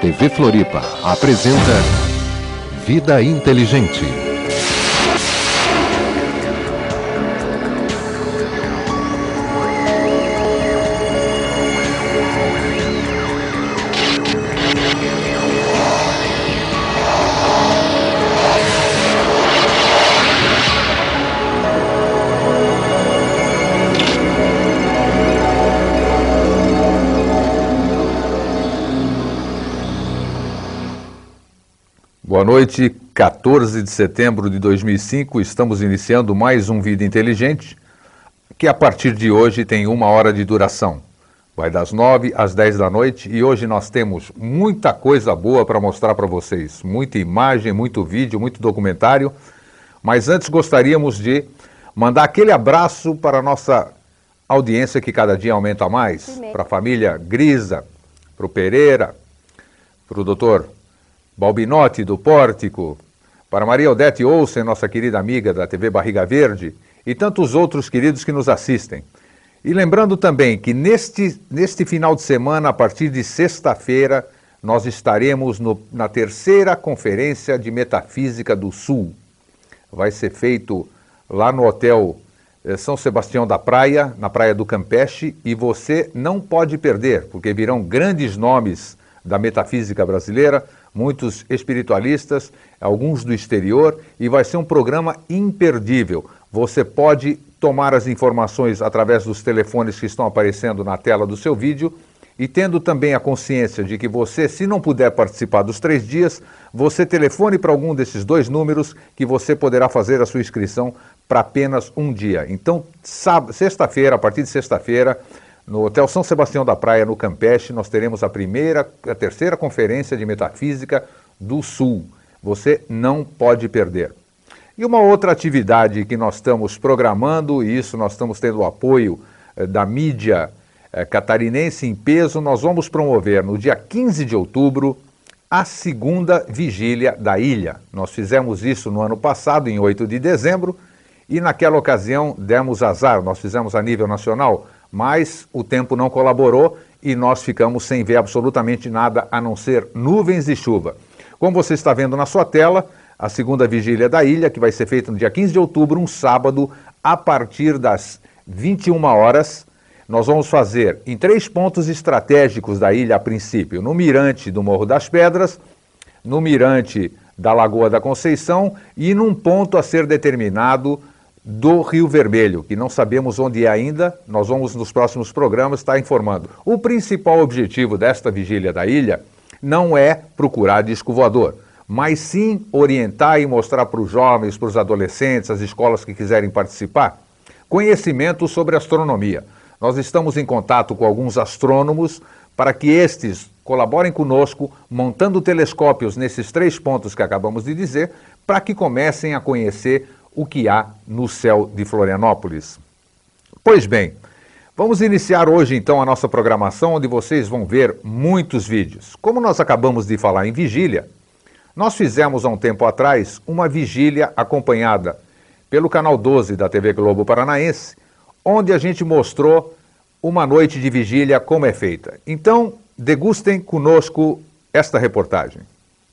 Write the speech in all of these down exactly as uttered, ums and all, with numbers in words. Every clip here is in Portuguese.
T V Floripa apresenta Vida Inteligente. Boa noite, quatorze de setembro de dois mil e cinco, estamos iniciando mais um Vida Inteligente, que a partir de hoje tem uma hora de duração. Vai das nove às dez da noite e hoje nós temos muita coisa boa para mostrar para vocês. Muita imagem, muito vídeo, muito documentário. Mas antes gostaríamos de mandar aquele abraço para a nossa audiência que cada dia aumenta mais. Para a família Grisa, para o Pereira, para o doutor Balbinotti do Pórtico, para Maria Odete Olsen, nossa querida amiga da T V Barriga Verde, e tantos outros queridos que nos assistem. E lembrando também que neste, neste final de semana, a partir de sexta-feira, nós estaremos no, na terceira Conferência de Metafísica do Sul. Vai ser feito lá no Hotel eh, São Sebastião da Praia, na Praia do Campeche, e você não pode perder, porque virão grandes nomes da metafísica brasileira, muitos espiritualistas, alguns do exterior, e vai ser um programa imperdível. Você pode tomar as informações através dos telefones que estão aparecendo na tela do seu vídeo e tendo também a consciência de que você, se não puder participar dos três dias, você telefone para algum desses dois números que você poderá fazer a sua inscrição para apenas um dia. Então, sexta-feira, a partir de sexta-feira, no Hotel São Sebastião da Praia, no Campeche, nós teremos a primeira, a terceira Conferência de Metafísica do Sul. Você não pode perder. E uma outra atividade que nós estamos programando, e isso nós estamos tendo o apoio eh, da mídia eh, catarinense em peso, nós vamos promover no dia quinze de outubro a segunda vigília da ilha. Nós fizemos isso no ano passado, em oito de dezembro, e naquela ocasião demos azar, nós fizemos a nível nacional, mas o tempo não colaborou e nós ficamos sem ver absolutamente nada a não ser nuvens e chuva. Como você está vendo na sua tela, a segunda vigília da ilha, que vai ser feita no dia quinze de outubro, um sábado, a partir das vinte e uma horas, nós vamos fazer em três pontos estratégicos da ilha a princípio, no mirante do Morro das Pedras, no mirante da Lagoa da Conceição e num ponto a ser determinado do Rio Vermelho, que não sabemos onde é ainda, nós vamos nos próximos programas estar informando. O principal objetivo desta vigília da ilha não é procurar disco voador, mas sim orientar e mostrar para os jovens, para os adolescentes, as escolas que quiserem participar, conhecimento sobre astronomia. Nós estamos em contato com alguns astrônomos para que estes colaborem conosco, montando telescópios nesses três pontos que acabamos de dizer, para que comecem a conhecer o que há no céu de Florianópolis. Pois bem, vamos iniciar hoje então a nossa programação, onde vocês vão ver muitos vídeos. Como nós acabamos de falar em vigília, nós fizemos há um tempo atrás uma vigília acompanhada pelo canal doze da T V Globo Paranaense, onde a gente mostrou uma noite de vigília como é feita. Então, degustem conosco esta reportagem.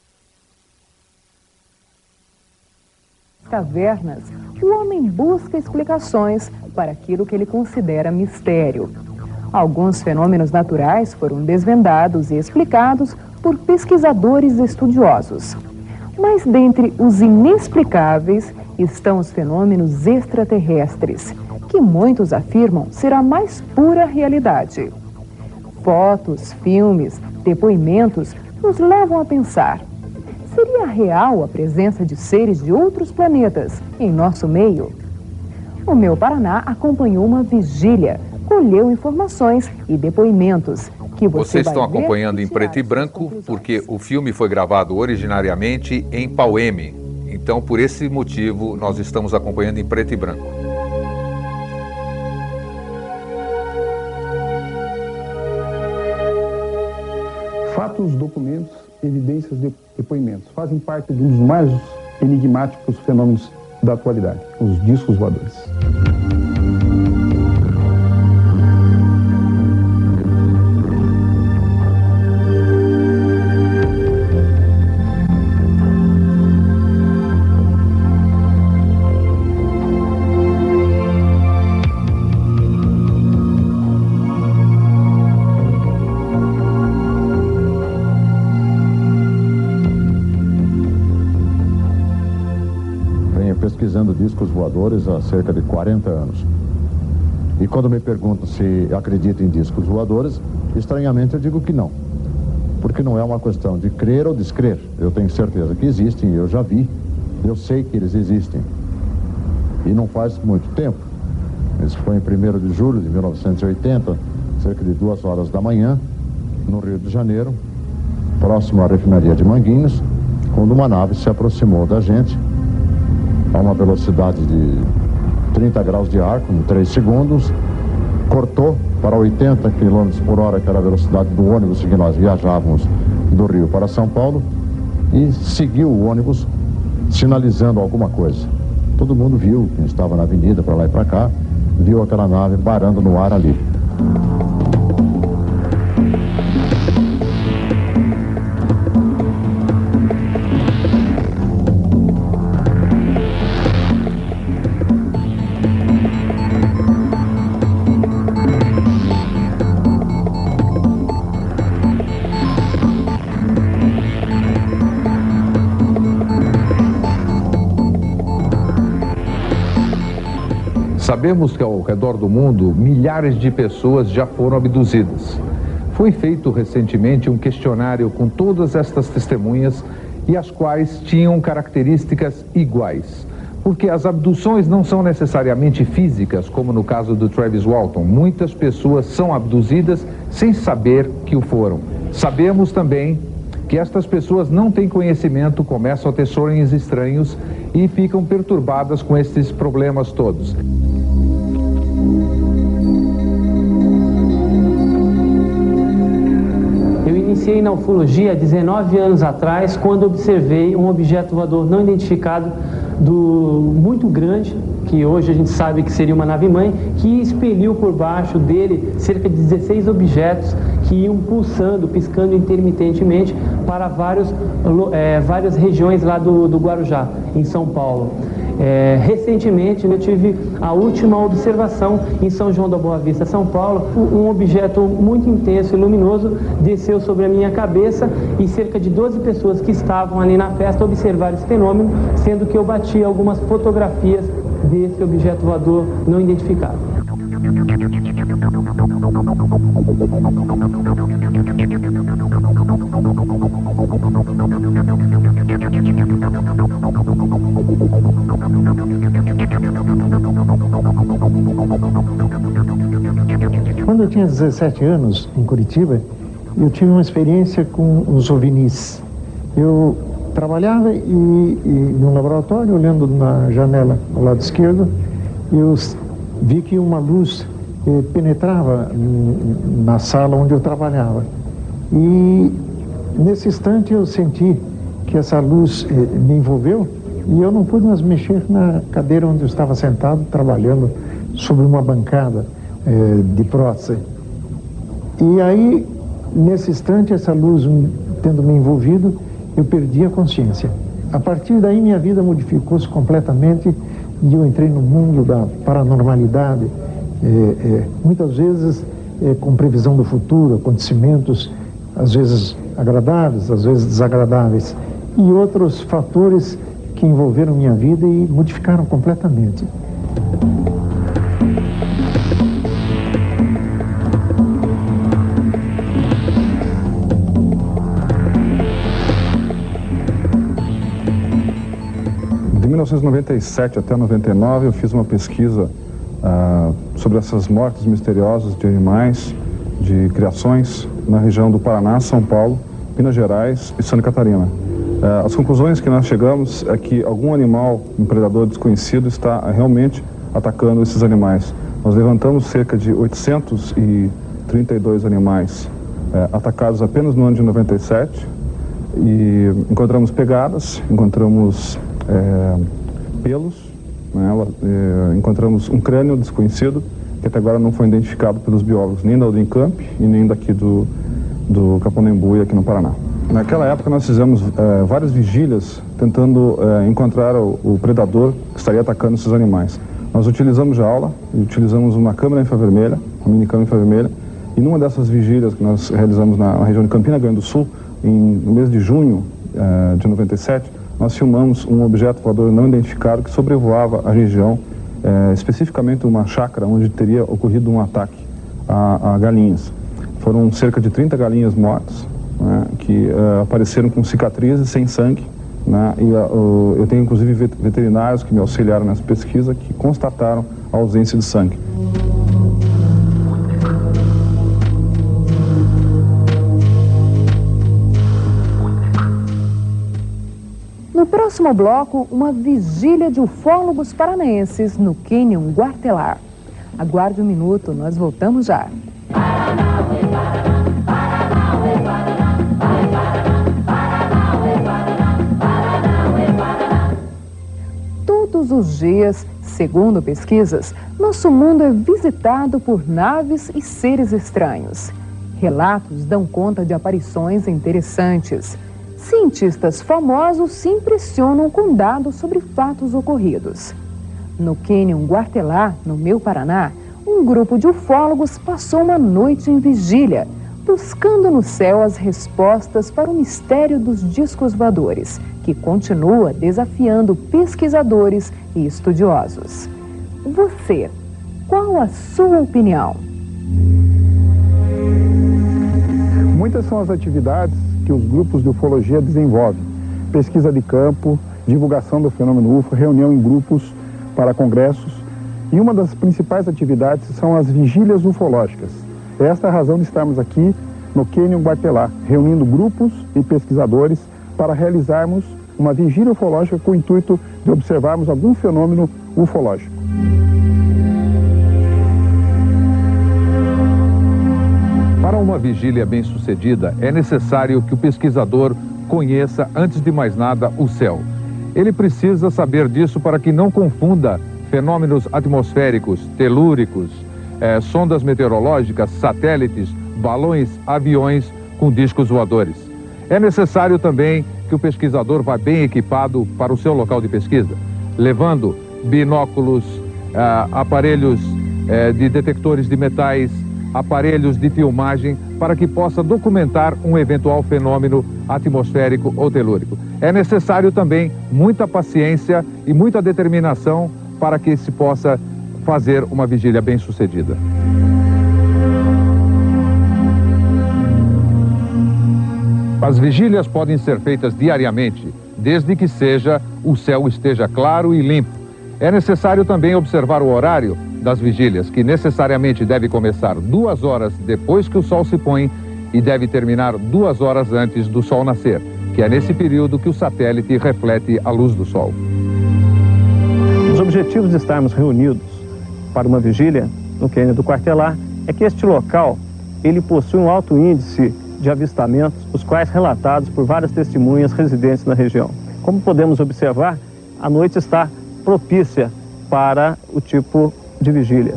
Cavernas, o homem busca explicações para aquilo que ele considera mistério. Alguns fenômenos naturais foram desvendados e explicados por pesquisadores estudiosos. Mas dentre os inexplicáveis estão os fenômenos extraterrestres, que muitos afirmam ser a mais pura realidade. Fotos, filmes, depoimentos nos levam a pensar: seria real a presença de seres de outros planetas em nosso meio? O Meu Paraná acompanhou uma vigília, colheu informações e depoimentos que você Vocês estão vai ver acompanhando e em tirar preto e suas branco conclusões. porque o filme foi gravado originariamente em Pauemi. Então, por esse motivo, nós estamos acompanhando em preto e branco. Fatos, documentos, evidências, de depoimentos fazem parte de um dos mais enigmáticos fenômenos da atualidade, os discos voadores. pesquisando discos voadores há cerca de quarenta anos. E quando me perguntam se acredito em discos voadores, estranhamente eu digo que não. Porque não é uma questão de crer ou descrer. Eu tenho certeza que existem, eu já vi, eu sei que eles existem. E não faz muito tempo. Isso foi em primeiro de julho de mil novecentos e oitenta, cerca de duas horas da manhã, no Rio de Janeiro, próximo à refinaria de Manguinhos, quando uma nave se aproximou da gente a uma velocidade de trinta graus de ar, com três segundos, cortou para oitenta quilômetros por hora, que era a velocidade do ônibus que nós viajávamos do Rio para São Paulo, e seguiu o ônibus sinalizando alguma coisa. Todo mundo viu, quem estava na avenida para lá e para cá, viu aquela nave parando no ar ali. Sabemos que ao redor do mundo, milhares de pessoas já foram abduzidas. Foi feito recentemente um questionário com todas estas testemunhas e as quais tinham características iguais. Porque as abduções não são necessariamente físicas, como no caso do Travis Walton. Muitas pessoas são abduzidas sem saber que o foram. Sabemos também que estas pessoas não têm conhecimento, começam a ter sonhos estranhos e ficam perturbadas com esses problemas todos. Iniciei na ufologia há dezenove anos atrás, quando observei um objeto voador não identificado do, muito grande, que hoje a gente sabe que seria uma nave-mãe, que expeliu por baixo dele cerca de dezesseis objetos que iam pulsando, piscando intermitentemente para vários, é, várias regiões lá do, do Guarujá, em São Paulo. É, recentemente eu tive a última observação em São João da Boa Vista, São Paulo. Um objeto muito intenso e luminoso desceu sobre a minha cabeça e cerca de doze pessoas que estavam ali na festa observaram esse fenômeno, sendo que eu bati algumas fotografias desse objeto voador não identificado. Quando eu tinha dezessete anos, em Curitiba, eu tive uma experiência com os OVNIs. Eu trabalhava e, e num laboratório, olhando na janela ao lado esquerdo, eu vi que uma luz eh, penetrava na sala onde eu trabalhava. E nesse instante eu senti que essa luz eh, me envolveu e eu não pude mais mexer na cadeira onde eu estava sentado, trabalhando sobre uma bancada eh, de prótese. E aí, nesse instante, essa luz tendo me envolvido, eu perdi a consciência. A partir daí, minha vida modificou-se completamente e eu entrei no mundo da paranormalidade, é, é, muitas vezes é, com previsão do futuro, acontecimentos, às vezes agradáveis, às vezes desagradáveis, e outros fatores que envolveram minha vida e modificaram completamente. De mil novecentos e noventa e sete até noventa e nove, eu fiz uma pesquisa ah, sobre essas mortes misteriosas de animais, de criações, na região do Paraná, São Paulo, Minas Gerais e Santa Catarina. Ah, as conclusões que nós chegamos é que algum animal, um predador desconhecido, está realmente atacando esses animais. Nós levantamos cerca de oitocentos e trinta e dois animais eh, atacados apenas no ano de noventa e sete, e encontramos pegadas, encontramos É, pelos, né, é, encontramos um crânio desconhecido, que até agora não foi identificado pelos biólogos, nem da Unicamp e nem daqui do, do Caponembu, aqui no Paraná. Naquela época nós fizemos é, várias vigílias tentando é, encontrar o, o predador que estaria atacando esses animais. Nós utilizamos jaula, utilizamos uma câmera infravermelha, uma mini câmera infravermelha, e numa dessas vigílias que nós realizamos na, na região de Campina Grande do Sul, em, no mês de junho é, de noventa e sete, nós filmamos um objeto voador não identificado que sobrevoava a região, é, especificamente uma chácara onde teria ocorrido um ataque a, a galinhas. Foram cerca de trinta galinhas mortas, né, que uh, apareceram com cicatrizes, sem sangue, né, e uh, eu tenho inclusive veterinários que me auxiliaram nessa pesquisa que constataram a ausência de sangue. No próximo bloco, uma vigília de ufólogos paranaenses no Cânion Guartelar. Aguarde um minuto, nós voltamos já. Todos os dias, segundo pesquisas, nosso mundo é visitado por naves e seres estranhos. Relatos dão conta de aparições interessantes. Cientistas famosos se impressionam com dados sobre fatos ocorridos. No Cânion Guartelar, no meu Paraná, um grupo de ufólogos passou uma noite em vigília, buscando no céu as respostas para o mistério dos discos voadores, que continua desafiando pesquisadores e estudiosos. Você, qual a sua opinião? Muitas são as atividades que os grupos de ufologia desenvolvem. Pesquisa de campo, divulgação do fenômeno U F O, reunião em grupos para congressos. E uma das principais atividades são as vigílias ufológicas. Esta é a razão de estarmos aqui no Cânion Guartelar, reunindo grupos e pesquisadores para realizarmos uma vigília ufológica com o intuito de observarmos algum fenômeno ufológico. Para uma vigília bem-sucedida, é necessário que o pesquisador conheça, antes de mais nada, o céu. Ele precisa saber disso para que não confunda fenômenos atmosféricos, telúricos, eh, sondas meteorológicas, satélites, balões, aviões com discos voadores. É necessário também que o pesquisador vá bem equipado para o seu local de pesquisa, levando binóculos, eh, aparelhos eh, de detectores de metais, aparelhos de filmagem, para que possa documentar um eventual fenômeno atmosférico ou telúrico. É necessário também muita paciência e muita determinação para que se possa fazer uma vigília bem-sucedida. As vigílias podem ser feitas diariamente, desde que seja o céu esteja claro e limpo. É necessário também observar o horário das vigílias, que necessariamente deve começar duas horas depois que o sol se põe e deve terminar duas horas antes do sol nascer, que é nesse período que o satélite reflete a luz do sol. Os objetivos de estarmos reunidos para uma vigília no Cânion do Guartelar é que este local ele possui um alto índice de avistamentos, os quais relatados por várias testemunhas residentes na região. Como podemos observar, a noite está propícia para o tipo de vigília.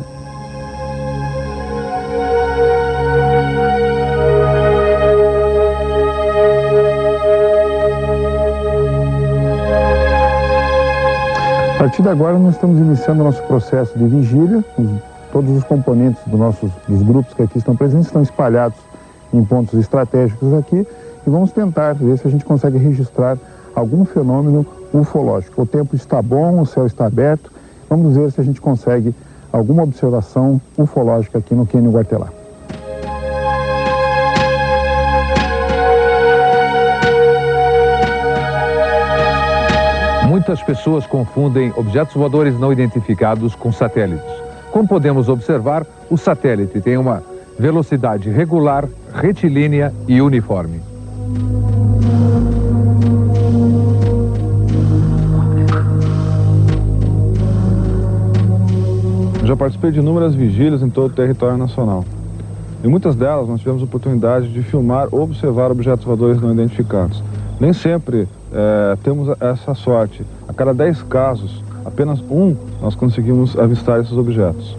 A partir de agora nós estamos iniciando o nosso processo de vigília. Todos os componentes do nossos, dos grupos que aqui estão presentes estão espalhados em pontos estratégicos aqui e vamos tentar ver se a gente consegue registrar algum fenômeno ufológico. O tempo está bom, o céu está aberto, vamos ver se a gente consegue alguma observação ufológica aqui no Cânion Guartelar. Muitas pessoas confundem objetos voadores não identificados com satélites. Como podemos observar, o satélite tem uma velocidade regular, retilínea e uniforme. Já participei de inúmeras vigílias em todo o território nacional. Em muitas delas nós tivemos a oportunidade de filmar ou observar objetos voadores não identificados. Nem sempre é, temos essa sorte. A cada dez casos, apenas um nós conseguimos avistar esses objetos.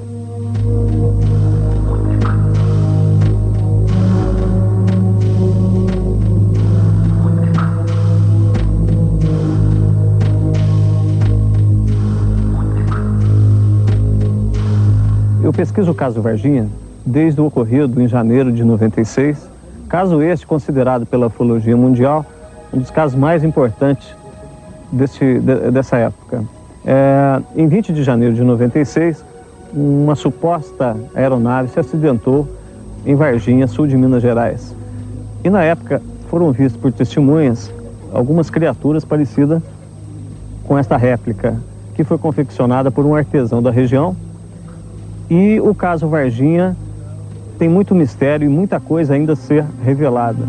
Eu pesquiso o caso Varginha desde o ocorrido em janeiro de noventa e seis, caso este considerado pela ufologia mundial um dos casos mais importantes desse, de, dessa época. É, em vinte de janeiro de noventa e seis, uma suposta aeronave se acidentou em Varginha, sul de Minas Gerais. E na época foram vistas por testemunhas algumas criaturas parecidas com esta réplica, que foi confeccionada por um artesão da região. E o caso Varginha tem muito mistério e muita coisa ainda a ser revelada.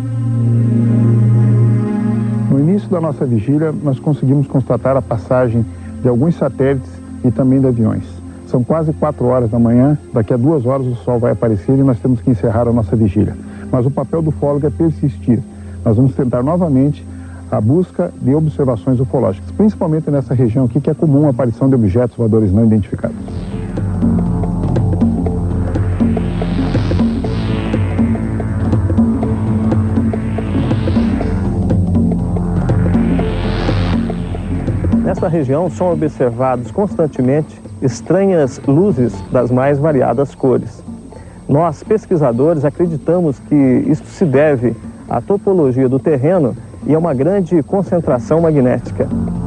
No início da nossa vigília, nós conseguimos constatar a passagem de alguns satélites e também de aviões. São quase quatro horas da manhã, daqui a duas horas o sol vai aparecer e nós temos que encerrar a nossa vigília. Mas o papel do ufólogo é persistir. Nós vamos tentar novamente a busca de observações ufológicas, principalmente nessa região aqui que é comum a aparição de objetos voadores não identificados. Nesta região são observados constantemente estranhas luzes das mais variadas cores. Nós, pesquisadores, acreditamos que isto se deve à topologia do terreno e a uma grande concentração magnética.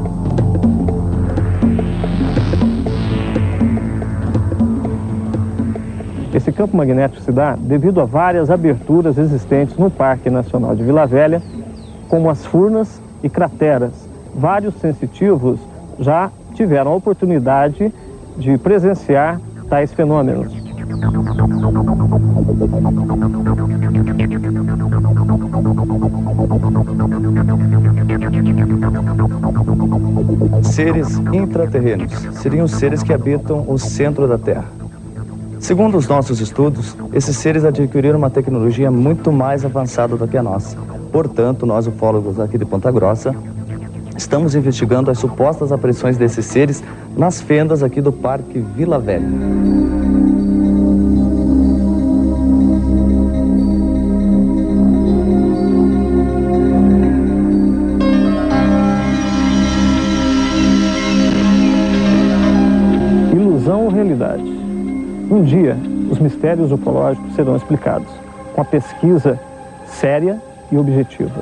Esse campo magnético se dá devido a várias aberturas existentes no Parque Nacional de Vila Velha, como as furnas e crateras. Vários sensitivos já tiveram a oportunidade de presenciar tais fenômenos. Seres intraterrenos seriam seres que habitam o centro da Terra. Segundo os nossos estudos, esses seres adquiriram uma tecnologia muito mais avançada do que a nossa. Portanto, nós ufólogos aqui de Ponta Grossa estamos investigando as supostas aparições desses seres nas fendas aqui do Parque Vila Velha. Ilusão ou realidade? Um dia, os mistérios ufológicos serão explicados com a pesquisa séria e objetiva.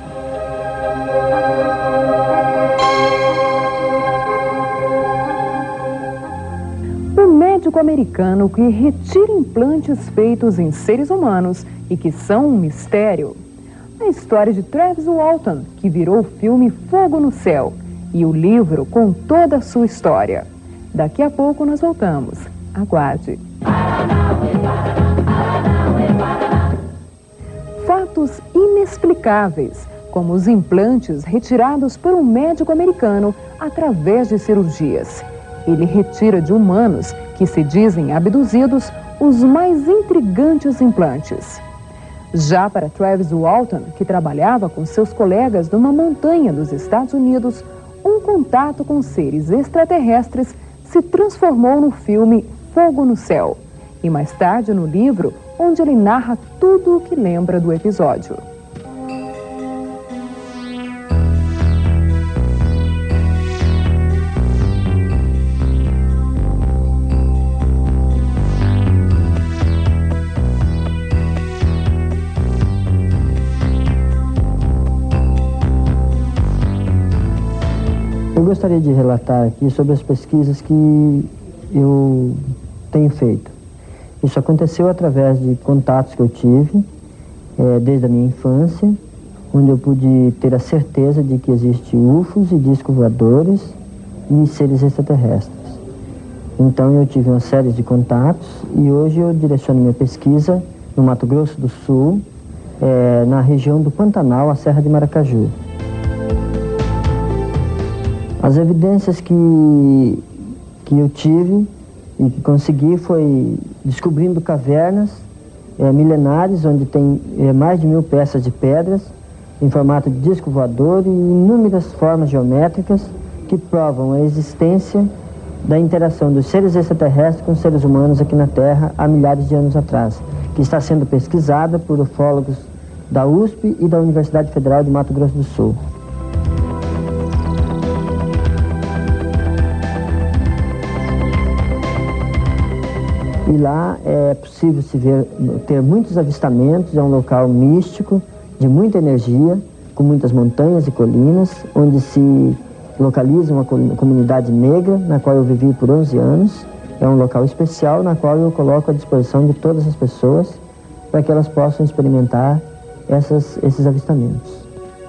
Médico americano que retira implantes feitos em seres humanos e que são um mistério. A história de Travis Walton, que virou o filme Fogo no Céu, e o livro com toda a sua história. Daqui a pouco nós voltamos. Aguarde. Fatos inexplicáveis, como os implantes retirados por um médico americano através de cirurgias. Ele retira de humanos que se dizem abduzidos os mais intrigantes implantes. Já para Travis Walton, que trabalhava com seus colegas numa montanha dos Estados Unidos, um contato com seres extraterrestres se transformou no filme Fogo no Céu e mais tarde no livro, onde ele narra tudo o que lembra do episódio. Eu gostaria de relatar aqui sobre as pesquisas que eu tenho feito. Isso aconteceu através de contatos que eu tive é, desde a minha infância, onde eu pude ter a certeza de que existem U F Os e discos voadores e seres extraterrestres. Então eu tive uma série de contatos e hoje eu direciono minha pesquisa no Mato Grosso do Sul, é, na região do Pantanal, a Serra de Maracaju. As evidências que, que eu tive e que consegui foi descobrindo cavernas é, milenares, onde tem é, mais de mil peças de pedras em formato de disco voador e inúmeras formas geométricas que provam a existência da interação dos seres extraterrestres com os seres humanos aqui na Terra há milhares de anos atrás, que está sendo pesquisada por ufólogos da U S P e da Universidade Federal de Mato Grosso do Sul. E lá é possível se ver, ter muitos avistamentos, é um local místico, de muita energia, com muitas montanhas e colinas, onde se localiza uma comunidade negra, na qual eu vivi por onze anos. É um local especial na qual eu coloco à disposição de todas as pessoas para que elas possam experimentar essas, esses avistamentos.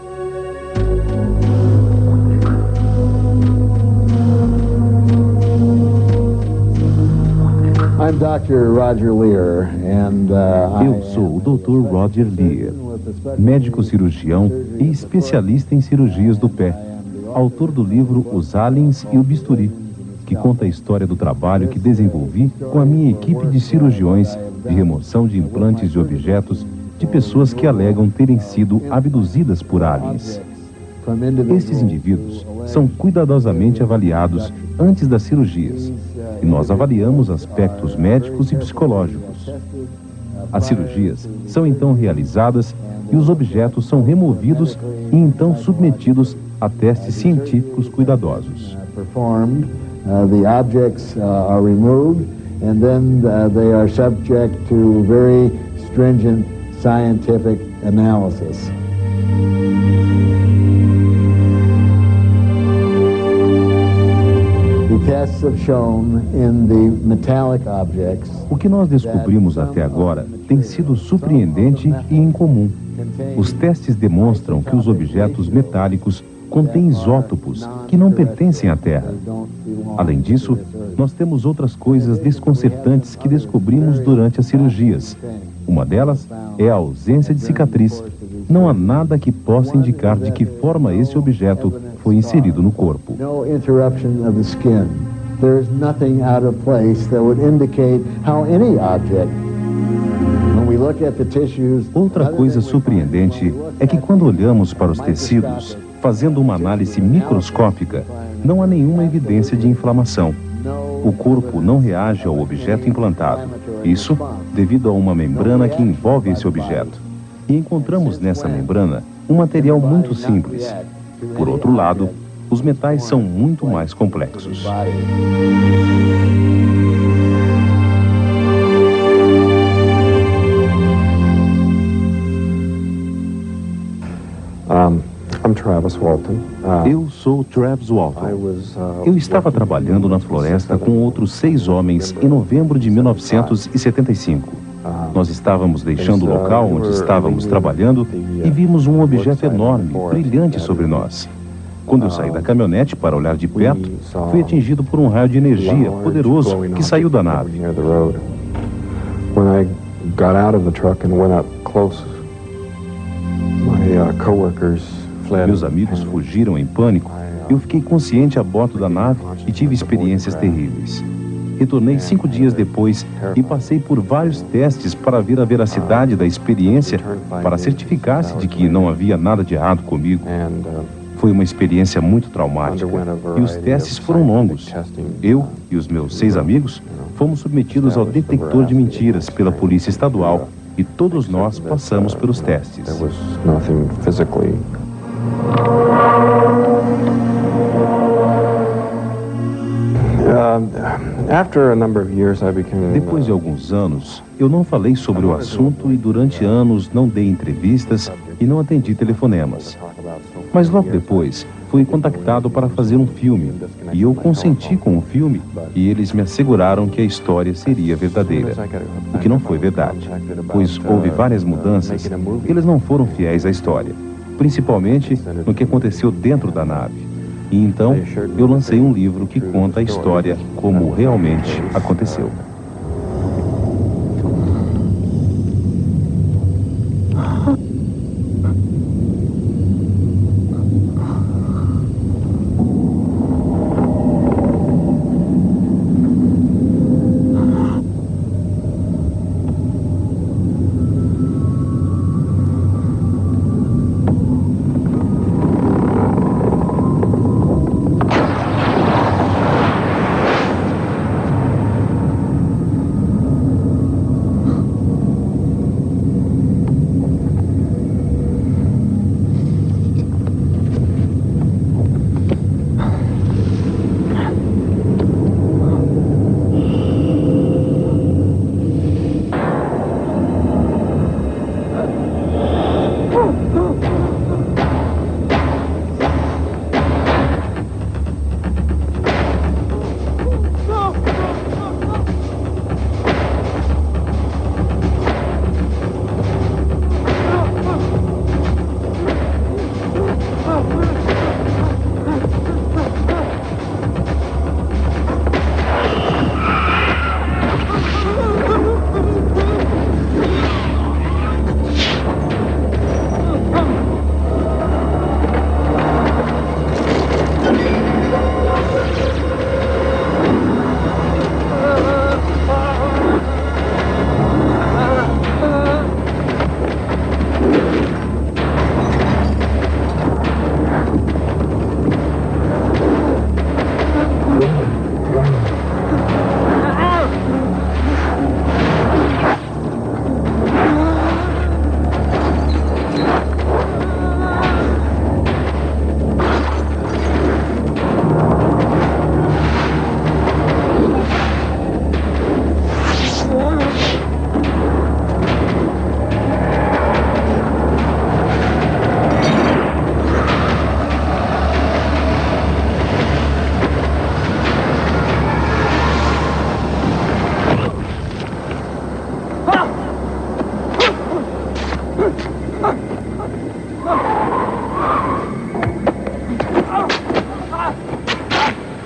I'm doutor Roger Lear, and, uh, Eu sou o doutor Roger Lear, médico cirurgião e especialista em cirurgias do pé, autor do livro Os Aliens e o Bisturi, que conta a história do trabalho que desenvolvi com a minha equipe de cirurgiões de remoção de implantes de objetos de pessoas que alegam terem sido abduzidas por aliens. Estes indivíduos são cuidadosamente avaliados antes das cirurgias e nós avaliamos aspectos médicos e psicológicos. As cirurgias são então realizadas e os objetos são removidos e então submetidos a testes científicos cuidadosos. Uh, the objects uh, are removed, and then uh, they are subject to very stringent scientific analysis. The tests have shown in the metallic objects. O que nós descobrimos até agora tem sido surpreendente e incomum. Os testes demonstram que os objetos metálicos contém isótopos que não pertencem à Terra. Além disso, nós temos outras coisas desconcertantes que descobrimos durante as cirurgias. Uma delas é a ausência de cicatriz. Não há nada que possa indicar de que forma esse objeto foi inserido no corpo. Outra coisa surpreendente é que quando olhamos para os tecidos, fazendo uma análise microscópica, não há nenhuma evidência de inflamação. O corpo não reage ao objeto implantado. Isso devido a uma membrana que envolve esse objeto. E encontramos nessa membrana um material muito simples. Por outro lado, os metais são muito mais complexos. Um. Eu sou Travis Walton. Eu estava trabalhando na floresta com outros seis homens em novembro de mil novecentos e setenta e cinco. Nós estávamos deixando o local onde estávamos trabalhando e vimos um objeto enorme, brilhante sobre nós. Quando eu saí da caminhonete para olhar de perto, fui atingido por um raio de energia poderoso que saiu da nave. Quando eu got out of the truck and went up close, my uh, coworkers Meus amigos fugiram em pânico. Eu fiquei consciente a bordo da nave e tive experiências terríveis. Retornei cinco dias depois e passei por vários testes para ver a veracidade da experiência, para certificar-se de que não havia nada de errado comigo. Foi uma experiência muito traumática e os testes foram longos. Eu e os meus seis amigos fomos submetidos ao detector de mentiras pela Polícia Estadual e todos nós passamos pelos testes. Depois de alguns anos, eu não falei sobre o assunto e durante anos não dei entrevistas e não atendi telefonemas. Mas logo depois, fui contactado para fazer um filme e eu consenti com o filme e eles me asseguraram que a história seria verdadeira, o que não foi verdade, pois houve várias mudanças e eles não foram fiéis à história, principalmente no que aconteceu dentro da nave. E então, eu lancei um livro que conta a história como realmente aconteceu.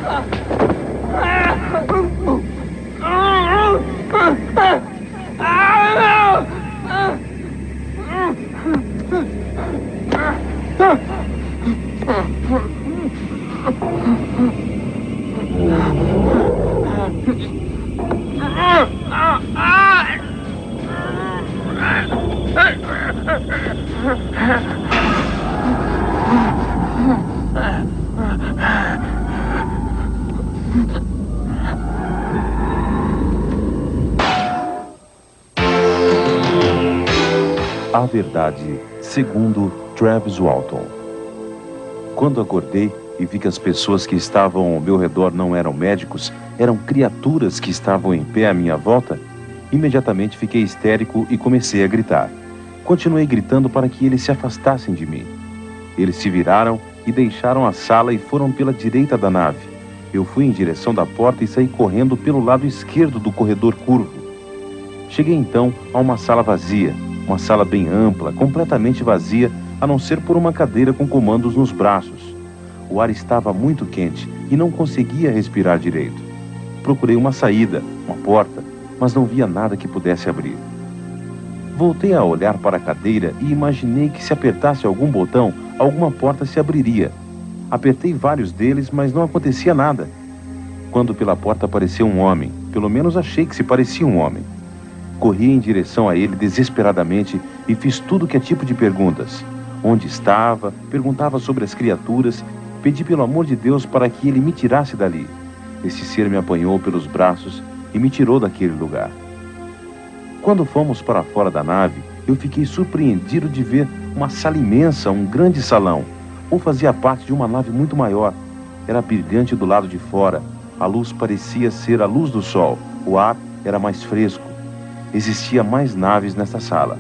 A verdade, segundo Travis Walton. Quando acordei e vi que as pessoas que estavam ao meu redor não eram médicos, eram criaturas que estavam em pé à minha volta, imediatamente fiquei histérico e comecei a gritar. Continuei gritando para que eles se afastassem de mim. Eles se viraram e deixaram a sala e foram pela direita da nave. Eu fui em direção da porta e saí correndo pelo lado esquerdo do corredor curvo. Cheguei então a uma sala vazia, uma sala bem ampla, completamente vazia, a não ser por uma cadeira com comandos nos braços. O ar estava muito quente e não conseguia respirar direito. Procurei uma saída, uma porta, mas não via nada que pudesse abrir. Voltei a olhar para a cadeira e imaginei que se apertasse algum botão, alguma porta se abriria. Apertei vários deles, mas não acontecia nada. Quando pela porta apareceu um homem, pelo menos achei que se parecia um homem. Corri em direção a ele desesperadamente e fiz tudo que é tipo de perguntas. Onde estava, perguntava sobre as criaturas, pedi pelo amor de Deus para que ele me tirasse dali. Esse ser me apanhou pelos braços e me tirou daquele lugar. Quando fomos para fora da nave, eu fiquei surpreendido de ver uma sala imensa, um grande salão. Ou fazia parte de uma nave muito maior. Era brilhante do lado de fora. A luz parecia ser a luz do sol. O ar era mais fresco. Existia mais naves nessa sala.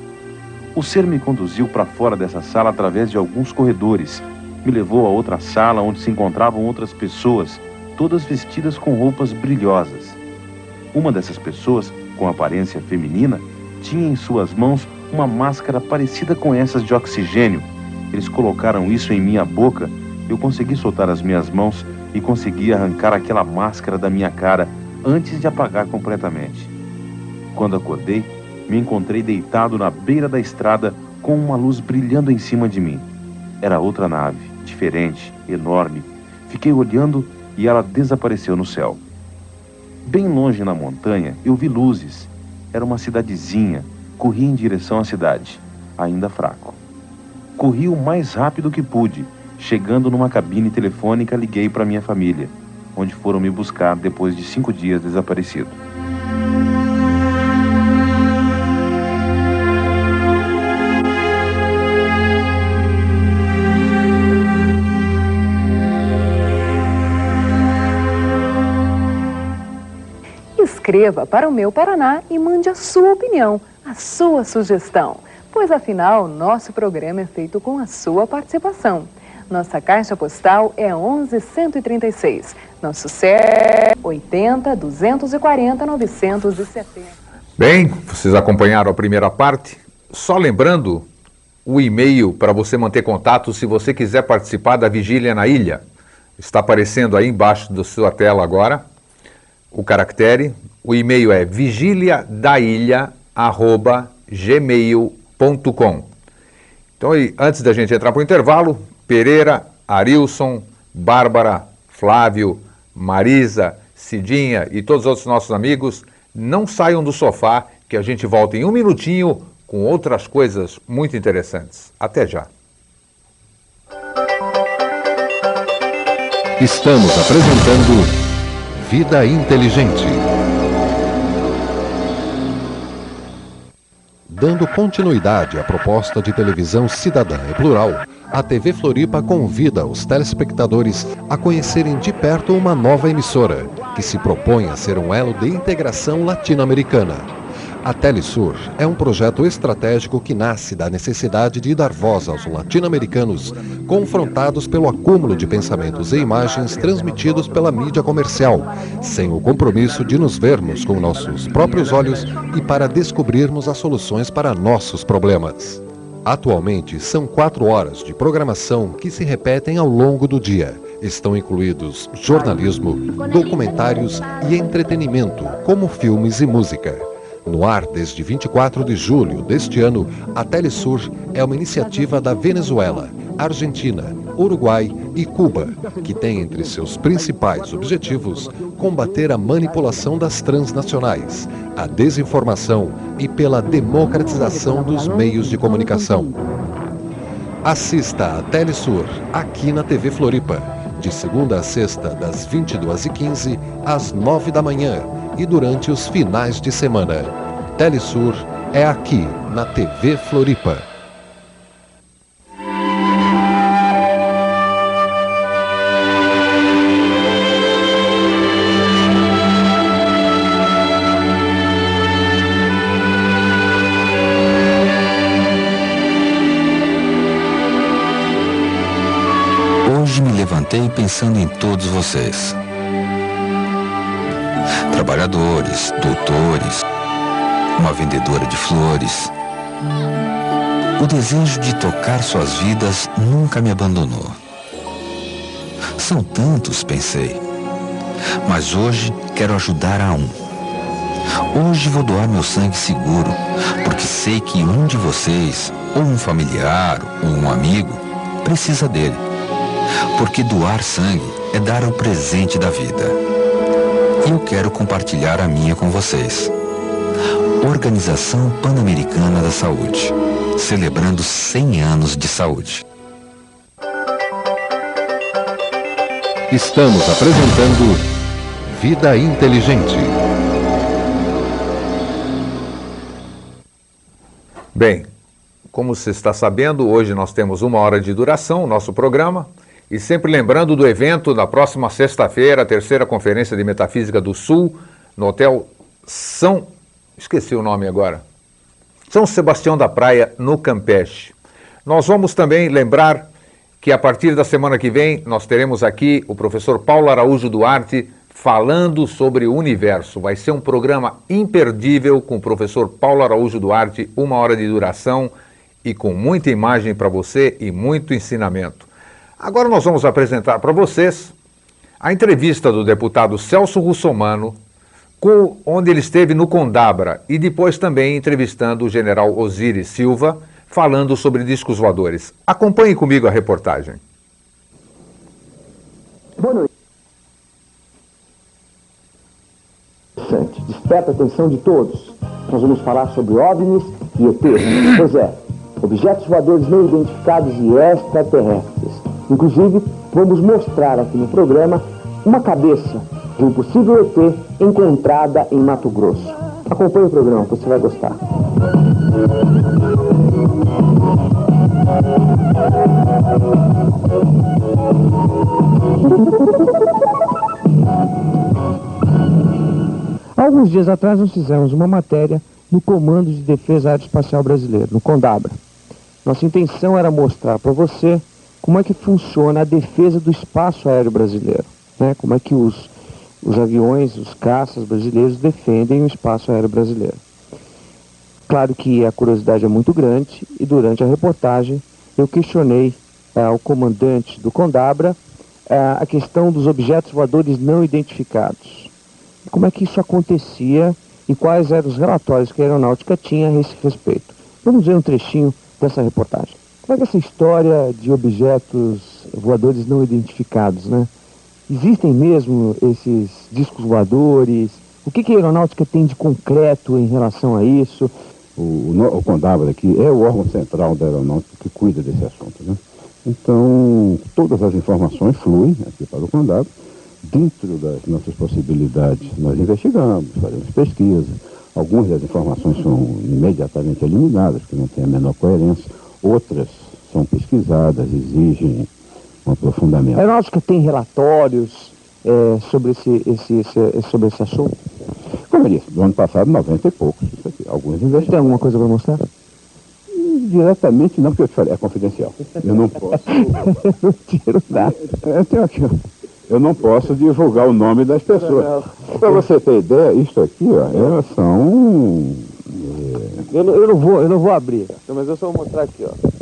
O ser me conduziu para fora dessa sala através de alguns corredores. Me levou a outra sala onde se encontravam outras pessoas, todas vestidas com roupas brilhosas. Uma dessas pessoas, com aparência feminina, tinha em suas mãos uma máscara parecida com essas de oxigênio. Eles colocaram isso em minha boca. Eu consegui soltar as minhas mãos e consegui arrancar aquela máscara da minha cara antes de apagar completamente. Quando acordei, me encontrei deitado na beira da estrada com uma luz brilhando em cima de mim. Era outra nave, diferente, enorme. Fiquei olhando e ela desapareceu no céu. Bem longe na montanha, eu vi luzes. Era uma cidadezinha. Corri em direção à cidade, ainda fraco. Corri o mais rápido que pude. Chegando numa cabine telefônica, liguei para minha família, onde foram me buscar depois de cinco dias desaparecido. Escreva para o Meu Paraná e mande a sua opinião, a sua sugestão, pois afinal nosso programa é feito com a sua participação. Nossa caixa postal é onze cento e trinta e seis, nosso C E P oitenta, duzentos e quarenta, novecentos e setenta. Bem, vocês acompanharam a primeira parte. Só lembrando o e-mail para você manter contato se você quiser participar da Vigília na Ilha. Está aparecendo aí embaixo da sua tela agora o caractere. O e-mail é vigilia da ilha arroba gmail ponto com. Então, antes da gente entrar para o intervalo, Pereira, Arilson, Bárbara, Flávio, Marisa, Cidinha e todos os outros nossos amigos, não saiam do sofá, que a gente volta em um minutinho com outras coisas muito interessantes. Até já. Estamos apresentando Vida Inteligente. Dando continuidade à proposta de televisão cidadã e plural, a T V Floripa convida os telespectadores a conhecerem de perto uma nova emissora, que se propõe a ser um elo de integração latino-americana. A Telesur é um projeto estratégico que nasce da necessidade de dar voz aos latino-americanos confrontados pelo acúmulo de pensamentos e imagens transmitidos pela mídia comercial, sem o compromisso de nos vermos com nossos próprios olhos e para descobrirmos as soluções para nossos problemas. Atualmente, são quatro horas de programação que se repetem ao longo do dia, Estão incluídos jornalismo, documentários e entretenimento, como filmes e música. No ar desde vinte e quatro de julho deste ano, a Telesur é uma iniciativa da Venezuela, Argentina, Uruguai e Cuba, que tem entre seus principais objetivos combater a manipulação das transnacionais, a desinformação e pela democratização dos meios de comunicação. Assista a Telesur aqui na T V Floripa, de segunda a sexta, das vinte e duas e quinze às nove da manhã e durante os finais de semana. Telesur é aqui na T V Floripa. Hoje me levantei pensando em todos vocês. Trabalhadores, doutores, uma vendedora de flores. O desejo de tocar suas vidas nunca me abandonou. São tantos, pensei. Mas hoje quero ajudar a um. Hoje vou doar meu sangue seguro, porque sei que um de vocês, ou um familiar, ou um amigo, precisa dele. Porque doar sangue é dar o presente da vida. E eu quero compartilhar a minha com vocês. Organização Pan-Americana da Saúde, celebrando cem anos de saúde. Estamos apresentando Vida Inteligente. Bem, como você está sabendo, hoje nós temos uma hora de duração, o nosso programa. E sempre lembrando do evento na próxima sexta-feira, a terceira Conferência de Metafísica do Sul, no Hotel São... Esqueci o nome agora. São Sebastião da Praia, no Campeche. Nós vamos também lembrar que a partir da semana que vem nós teremos aqui o professor Paulo Araújo Duarte falando sobre o universo. Vai ser um programa imperdível com o professor Paulo Araújo Duarte, uma hora de duração e com muita imagem para você e muito ensinamento. Agora nós vamos apresentar para vocês a entrevista do deputado Celso Russomano, com, onde ele esteve no Condabra, e depois também entrevistando o general Osiris Silva, falando sobre discos voadores. Acompanhe comigo a reportagem. Boa noite. Desperta a atenção de todos. Nós vamos falar sobre OVNIs e E Tês. Pois é, objetos voadores não identificados e extraterrestres. Inclusive, vamos mostrar aqui no programa uma cabeça de um possível E T encontrada em Mato Grosso. Acompanhe o programa, você vai gostar. Há alguns dias atrás nós fizemos uma matéria no Comando de Defesa Aeroespacial Brasileiro, no Condabra. Nossa intenção era mostrar para você como é que funciona a defesa do espaço aéreo brasileiro, né? Como é que os, os aviões, os caças brasileiros defendem o espaço aéreo brasileiro. Claro que a curiosidade é muito grande e durante a reportagem eu questionei eh, ao comandante do Condabra eh, a questão dos objetos voadores não identificados. Como é que isso acontecia e quais eram os relatórios que a aeronáutica tinha a esse respeito. Vamos ver um trechinho dessa reportagem. Como é que essa história de objetos voadores não identificados, né? Existem mesmo esses discos voadores? O que, que a aeronáutica tem de concreto em relação a isso? O, o, o Condabra aqui é o órgão central da aeronáutica que cuida desse assunto, né? Então, todas as informações fluem aqui para o Condabra. Dentro das nossas possibilidades, nós investigamos, fazemos pesquisa. Algumas das informações são imediatamente eliminadas, porque não tem a menor coerência. Outras são pesquisadas, exigem um aprofundamento. A aeronáutica tem relatórios é, sobre, esse, esse, esse, sobre esse assunto? Como eu disse, do ano passado, noventa e poucos. Isso aqui. Alguns investigados. Tem alguma coisa para mostrar? Diretamente não, porque eu te falei, é confidencial. Eu não posso... eu não tiro nada. Eu tenho aqui, eu não posso divulgar o nome das pessoas. Para você ter ideia, isso aqui, ó, elas são... É... Eu, não, eu, não vou, eu não vou abrir, mas eu só vou mostrar aqui, ó.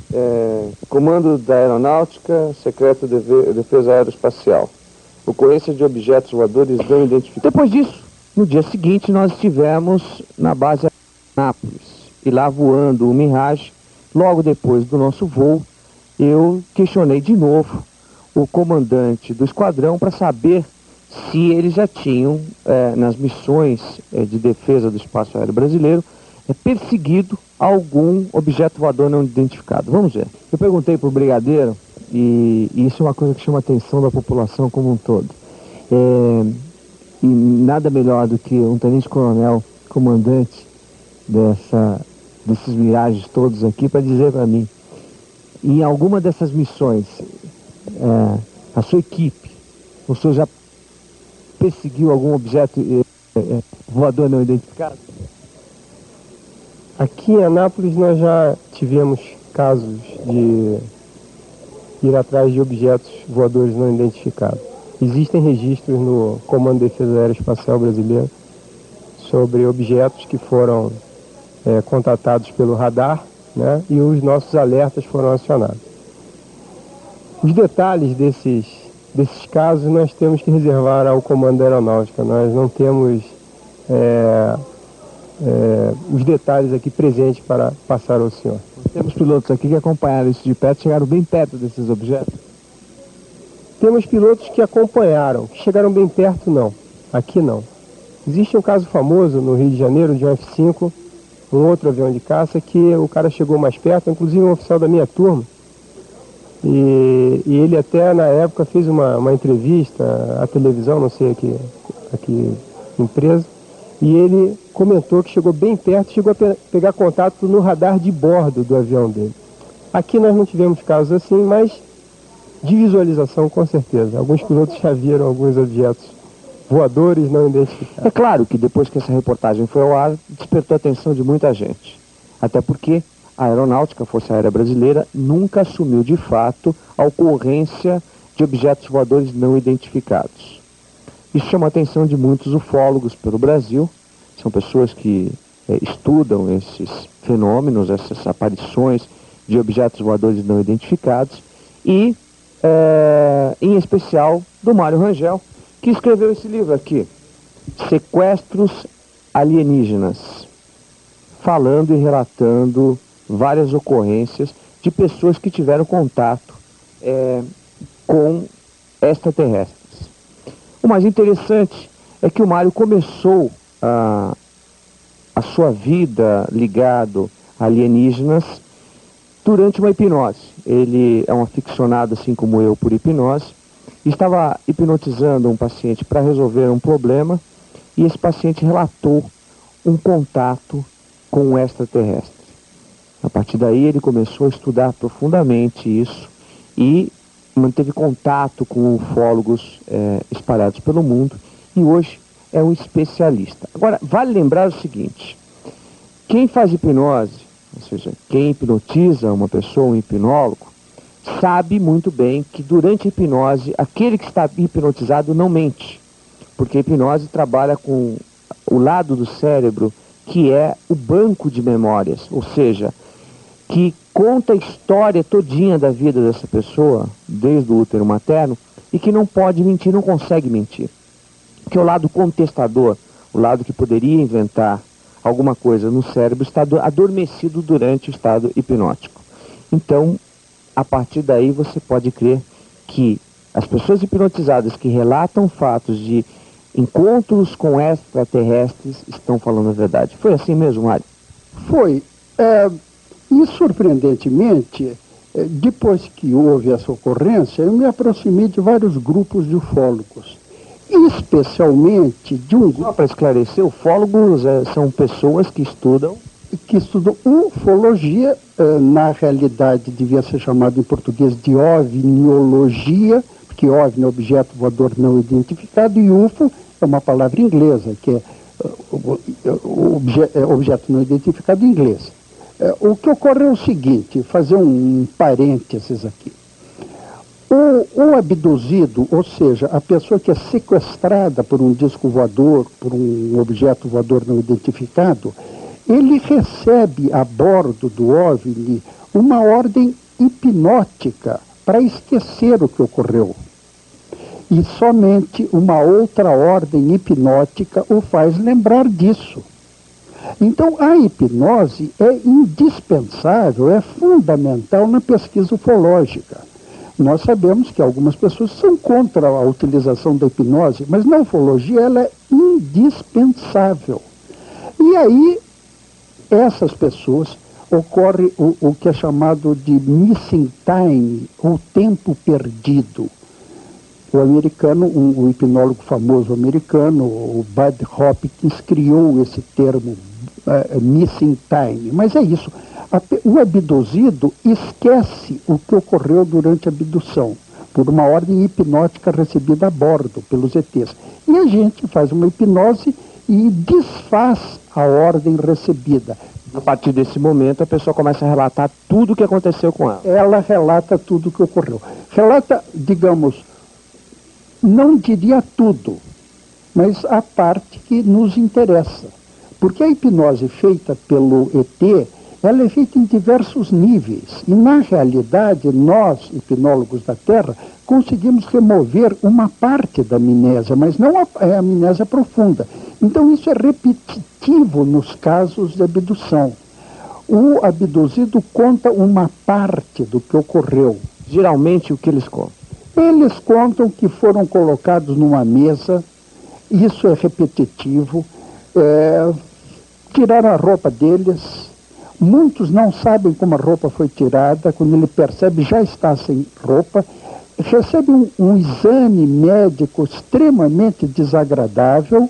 é, Comando da Aeronáutica, Secreto de Defesa Aeroespacial. Ocorrência de objetos voadores não identificados. Depois disso, no dia seguinte, nós estivemos na base Anápolis. E lá voando o Mirage, logo depois do nosso voo, eu questionei de novo o comandante do esquadrão para saber se eles já tinham, é, nas missões é, de defesa do espaço aéreo brasileiro, é, perseguido algum objeto voador não identificado. Vamos ver. Eu perguntei para o brigadeiro, e, e isso é uma coisa que chama a atenção da população como um todo. É, e nada melhor do que um tenente-coronel comandante dessa, desses miragens todos aqui para dizer para mim, em alguma dessas missões, é, a sua equipe, o senhor já perseguiu algum objeto é, é, voador não identificado? Aqui em Anápolis nós já tivemos casos de ir atrás de objetos voadores não identificados. Existem registros no Comando de Defesa Aeroespacial Brasileiro sobre objetos que foram é, contatados pelo radar, né, e os nossos alertas foram acionados. Os detalhes desses, desses casos nós temos que reservar ao Comando da Aeronáutica. Nós não temos é, é, os detalhes aqui presentes para passar ao senhor. Temos pilotos aqui que acompanharam isso de perto, chegaram bem perto desses objetos? Temos pilotos que acompanharam, que chegaram bem perto, não. Aqui não. Existe um caso famoso no Rio de Janeiro, de um F cinco, um outro avião de caça, que o cara chegou mais perto, inclusive um oficial da minha turma, e, e ele até na época fez uma, uma entrevista à televisão, não sei aqui, aqui empresa, e ele comentou que chegou bem perto, chegou a pe pegar contato no radar de bordo do avião dele. Aqui nós não tivemos casos assim, mas de visualização com certeza. Alguns pilotos já viram alguns objetos voadores não identificados. É claro que depois que essa reportagem foi ao ar, despertou a atenção de muita gente. Até porque a Aeronáutica, a Força Aérea Brasileira, nunca assumiu de fato a ocorrência de objetos voadores não identificados. Isso chama a atenção de muitos ufólogos pelo Brasil. São pessoas que é, estudam esses fenômenos, essas aparições de objetos voadores não identificados. E, é, em especial, do Mário Rangel, que escreveu esse livro aqui, Sequestros Alienígenas, falando e relatando várias ocorrências de pessoas que tiveram contato é, com extraterrestres. O mais interessante é que o Mário começou a, a sua vida ligado a alienígenas durante uma hipnose. Ele é um aficionado, assim como eu, por hipnose, e estava hipnotizando um paciente para resolver um problema, e esse paciente relatou um contato com um extraterrestre. A partir daí ele começou a estudar profundamente isso e manteve contato com ufólogos é, espalhados pelo mundo, e hoje é um especialista. Agora, vale lembrar o seguinte: quem faz hipnose, ou seja, quem hipnotiza uma pessoa, um hipnólogo, sabe muito bem que durante a hipnose, aquele que está hipnotizado não mente, porque a hipnose trabalha com o lado do cérebro que é o banco de memórias, ou seja, que conta a história todinha da vida dessa pessoa, desde o útero materno, e que não pode mentir, não consegue mentir. Que é o lado contestador, o lado que poderia inventar alguma coisa no cérebro, está adormecido durante o estado hipnótico. Então, a partir daí você pode crer que as pessoas hipnotizadas que relatam fatos de encontros com extraterrestres estão falando a verdade. Foi assim mesmo, Mário? Foi. É, e surpreendentemente, depois que houve essa ocorrência, eu me aproximei de vários grupos de ufólogos. Especialmente de um grupo... Só para esclarecer, ufólogos é, são pessoas que estudam... que estudam ufologia, eh, na realidade devia ser chamado em português de ovniologia, porque OVNI é objeto voador não identificado, e U F O é uma palavra inglesa, que é uh, obje, é objeto não identificado em inglês. Uh, o que ocorre é o seguinte, fazer um parênteses aqui. O, o abduzido, ou seja, a pessoa que é sequestrada por um disco voador, por um objeto voador não identificado, ele recebe a bordo do OVNI uma ordem hipnótica para esquecer o que ocorreu. E somente uma outra ordem hipnótica o faz lembrar disso. Então, a hipnose é indispensável, é fundamental na pesquisa ufológica. Nós sabemos que algumas pessoas são contra a utilização da hipnose, mas na ufologia ela é indispensável. E aí, essas pessoas, ocorre o, o que é chamado de missing time, o tempo perdido. O americano, um, um hipnólogo famoso americano, o Bud Hopkins, criou esse termo, uh, missing time. Mas é isso, a, o abduzido esquece o que ocorreu durante a abdução, por uma ordem hipnótica recebida a bordo pelos E Tês. E a gente faz uma hipnose e desfaz a ordem recebida. A partir desse momento, a pessoa começa a relatar tudo o que aconteceu com ela. Ela relata tudo o que ocorreu. Relata, digamos, não diria tudo, mas a parte que nos interessa. Porque a hipnose feita pelo E Tê, ela é feita em diversos níveis. E, na realidade, nós, hipnólogos da Terra, conseguimos remover uma parte da amnésia, mas não a, a amnésia profunda. Então, isso é repetitivo nos casos de abdução. O abduzido conta uma parte do que ocorreu. Geralmente, o que eles contam? Eles contam que foram colocados numa mesa, isso é repetitivo, é, tiraram a roupa deles, muitos não sabem como a roupa foi tirada, quando ele percebe já está sem roupa, recebe um, um exame médico extremamente desagradável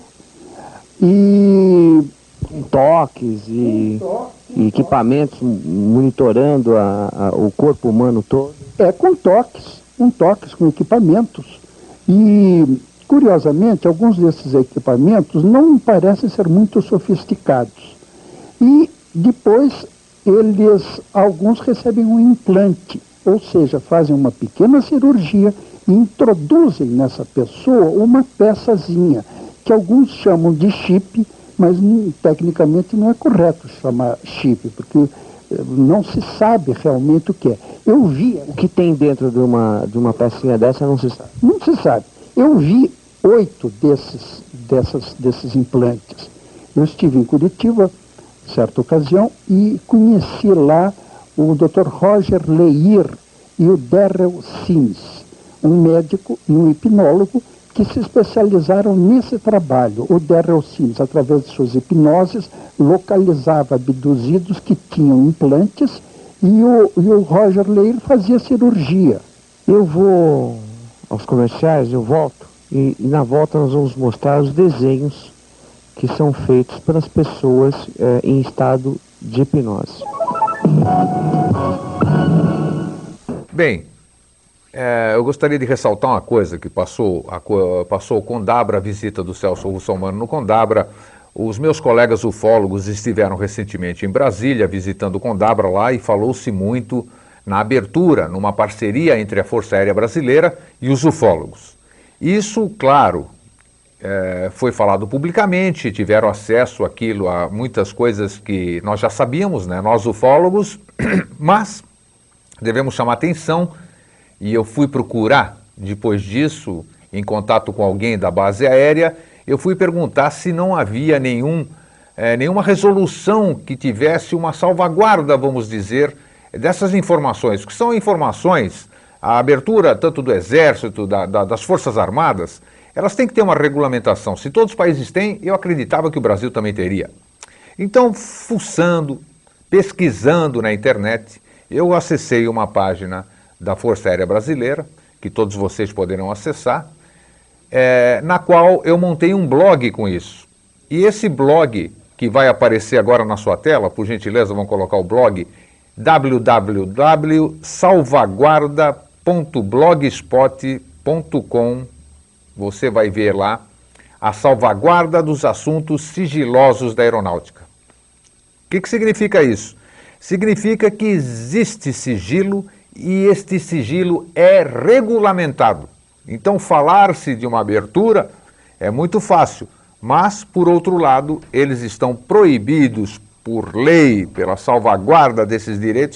e... Com toques e, e equipamentos monitorando a, a, o corpo humano todo? É, com toques. com toques, com equipamentos. E, curiosamente, alguns desses equipamentos não parecem ser muito sofisticados. E depois, eles, alguns recebem um implante, ou seja, fazem uma pequena cirurgia e introduzem nessa pessoa uma peçazinha, que alguns chamam de chip, mas tecnicamente não é correto chamar chip, porque não se sabe realmente o que é. Eu vi... O que tem dentro de uma, de uma pecinha dessa não se sabe? Não se sabe. Eu vi oito desses, dessas, desses implantes. Eu estive em Curitiba, certa ocasião, e conheci lá o doutor Roger Leir e o Darrell Sims, um médico e um hipnólogo que se especializaram nesse trabalho. O Darrell Sims, através de suas hipnoses, localizava abduzidos que tinham implantes e o, e o Roger Leir fazia cirurgia. Eu vou aos comerciais, eu volto, e, e na volta nós vamos mostrar os desenhos que são feitos pelas pessoas é, em estado de hipnose. Bem, É, eu gostaria de ressaltar uma coisa que passou, a, passou o Condabra, a visita do Celso Russomano no Condabra. Os meus colegas ufólogos estiveram recentemente em Brasília, visitando o Condabra lá, e falou-se muito na abertura, numa parceria entre a Força Aérea Brasileira e os ufólogos. Isso, claro, é, foi falado publicamente, tiveram acesso àquilo, a muitas coisas que nós já sabíamos, né, nós ufólogos, mas devemos chamar atenção. E eu fui procurar, depois disso, em contato com alguém da base aérea, eu fui perguntar se não havia nenhum, é, nenhuma resolução que tivesse uma salvaguarda, vamos dizer, dessas informações, que são informações, a abertura tanto do Exército, da, da, das Forças Armadas, elas têm que ter uma regulamentação. Se todos os países têm, eu acreditava que o Brasil também teria. Então, fuçando, pesquisando na internet, eu acessei uma página da Força Aérea Brasileira, que todos vocês poderão acessar, é, na qual eu montei um blog com isso. E esse blog, que vai aparecer agora na sua tela, por gentileza, vamos colocar o blog, w w w ponto salvaguarda ponto blogspot ponto com, você vai ver lá, a salvaguarda dos assuntos sigilosos da aeronáutica. O que, que significa isso? Significa que existe sigilo e este sigilo é regulamentado. Então, falar-se de uma abertura é muito fácil, mas, por outro lado, eles estão proibidos por lei, pela salvaguarda desses direitos,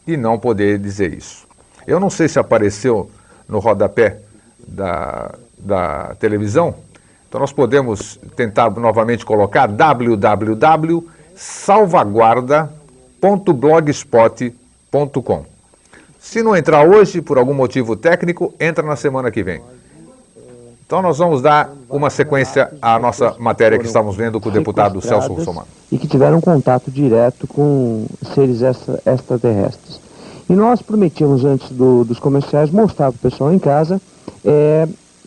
e não poder dizer isso. Eu não sei se apareceu no rodapé da, da televisão, então nós podemos tentar novamente colocar w w w ponto salvaguarda ponto blogspot ponto com. Se não entrar hoje, por algum motivo técnico, entra na semana que vem. Então nós vamos dar uma sequência à nossa matéria que estamos vendo com o deputado Celso Russomano. E que tiveram contato direto com seres extra, extraterrestres. E nós prometíamos antes do, dos comerciais mostrar para o pessoal em casa é,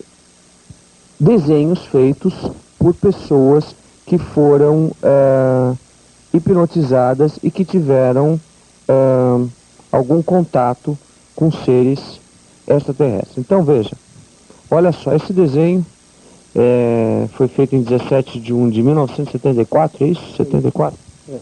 desenhos feitos por pessoas que foram é, hipnotizadas e que tiveram é, algum contato com seres extraterrestres. Então veja, olha só, esse desenho é, foi feito em dezessete de junho de mil novecentos e setenta e quatro, é isso? setenta e quatro? É.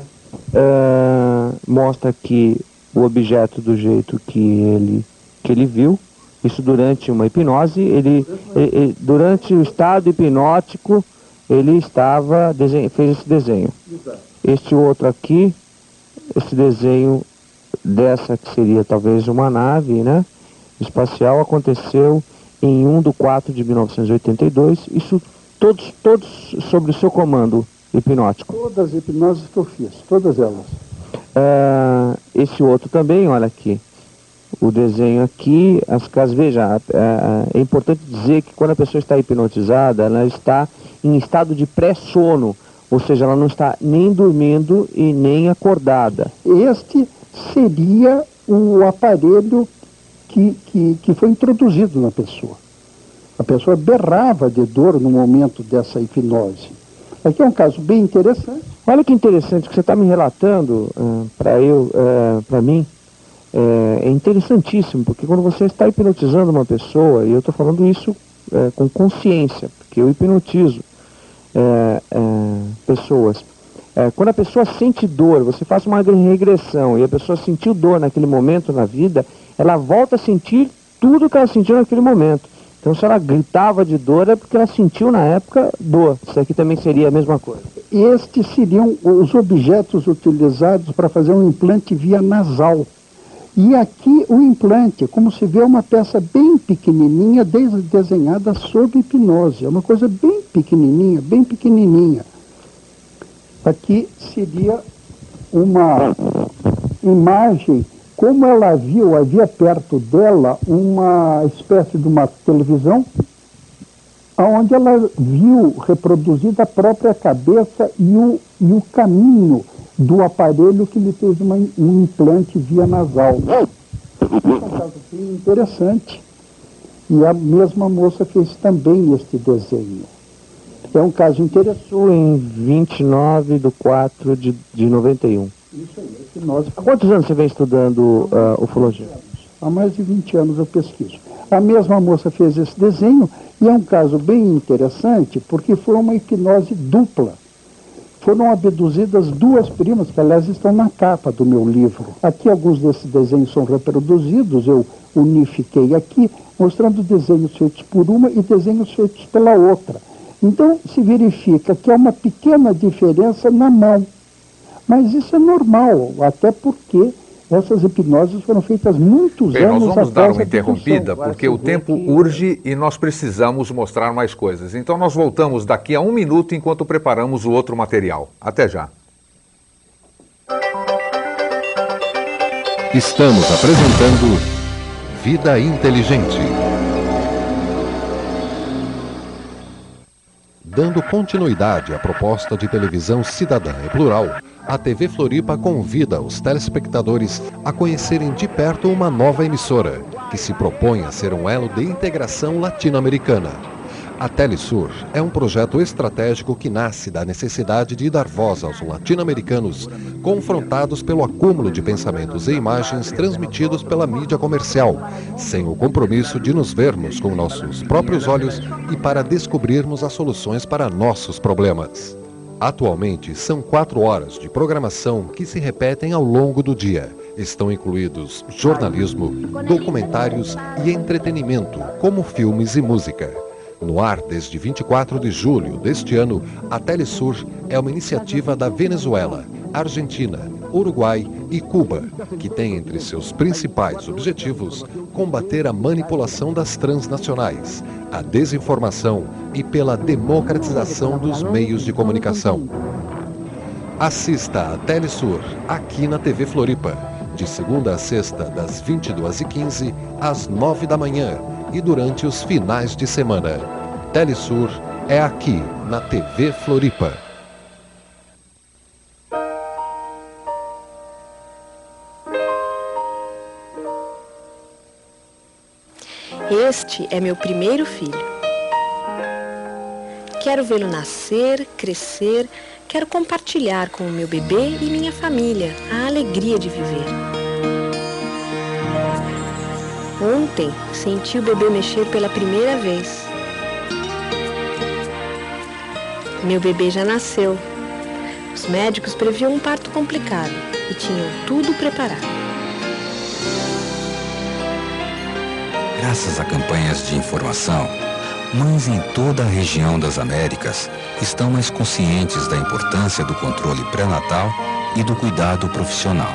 É, mostra aqui o objeto do jeito que ele, que ele viu, isso durante uma hipnose, ele, ele, ele durante o estado hipnótico, ele estava, desenho, fez esse desenho. Este outro aqui, esse desenho dessa que seria talvez uma nave, né, espacial, aconteceu em primeiro de quatro de mil novecentos e oitenta e dois, isso todos, todos sobre o seu comando hipnótico. Todas as hipnoses que eu fiz, todas elas. Uh, esse outro também, olha aqui, o desenho aqui, as casas, veja, uh, é importante dizer que quando a pessoa está hipnotizada, ela está em estado de pré-sono, ou seja, ela não está nem dormindo e nem acordada. Este seria o aparelho que, que, que foi introduzido na pessoa. A pessoa berrava de dor no momento dessa hipnose. Aqui é um caso bem interessante. Olha que interessante que você está me relatando uh, para eu, uh, para mim. É, é interessantíssimo, porque quando você está hipnotizando uma pessoa, e eu estou falando isso uh, com consciência, porque eu hipnotizo uh, uh, pessoas. Uh, quando a pessoa sente dor, você faz uma regressão e a pessoa sentiu dor naquele momento na vida, ela volta a sentir tudo que ela sentiu naquele momento. Então, se ela gritava de dor, é porque ela sentiu na época dor. Isso aqui também seria a mesma coisa. Estes seriam os objetos utilizados para fazer um implante via nasal. E aqui o implante, como se vê, é uma peça bem pequenininha, desenhada sob hipnose. É uma coisa bem pequenininha, bem pequenininha. Aqui seria uma imagem. Como ela viu, havia perto dela uma espécie de uma televisão, onde ela viu reproduzida a própria cabeça e o, e o caminho do aparelho que lhe fez uma, um implante via nasal. É um caso bem interessante. E a mesma moça fez também este desenho. É um caso interessante. Isso em vinte e nove de quatro de noventa e um. Isso aí, é que nós... Há quantos anos você vem estudando uh, ufologia? Há mais de vinte anos eu pesquiso. A mesma moça fez esse desenho e é um caso bem interessante porque foi uma hipnose dupla. Foram abduzidas duas primas, que aliás estão na capa do meu livro. Aqui alguns desses desenhos são reproduzidos, eu unifiquei aqui, mostrando desenhos feitos por uma e desenhos feitos pela outra. Então se verifica que há uma pequena diferença na mão. Mas isso é normal, até porque essas hipnoses foram feitas muitos Bem, anos nós vamos dar uma a interrompida, porque o tempo urge e nós precisamos mostrar mais coisas. Então nós voltamos daqui a um minuto enquanto preparamos o outro material. Até já. Estamos apresentando Vida Inteligente. Dando continuidade à proposta de televisão cidadã e plural, a T V Floripa convida os telespectadores a conhecerem de perto uma nova emissora, que se propõe a ser um elo de integração latino-americana. A Telesur é um projeto estratégico que nasce da necessidade de dar voz aos latino-americanos confrontados pelo acúmulo de pensamentos e imagens transmitidos pela mídia comercial, sem o compromisso de nos vermos com nossos próprios olhos e para descobrirmos as soluções para nossos problemas. Atualmente, são quatro horas de programação que se repetem ao longo do dia. Estão incluídos jornalismo, documentários e entretenimento, como filmes e música. No ar desde vinte e quatro de julho deste ano, a Telesur é uma iniciativa da Venezuela, Argentina, Uruguai e Cuba, que tem entre seus principais objetivos combater a manipulação das transnacionais, a desinformação e pela democratização dos meios de comunicação. Assista a Telesur aqui na T V Floripa, de segunda a sexta, das vinte e duas e quinze às nove da manhã e durante os finais de semana. Telesur é aqui na T V Floripa. Este é meu primeiro filho. Quero vê-lo nascer, crescer, quero compartilhar com o meu bebê e minha família a alegria de viver. Ontem, senti o bebê mexer pela primeira vez. Meu bebê já nasceu. Os médicos previam um parto complicado e tinham tudo preparado. Graças a campanhas de informação, mães em toda a região das Américas estão mais conscientes da importância do controle pré-natal e do cuidado profissional.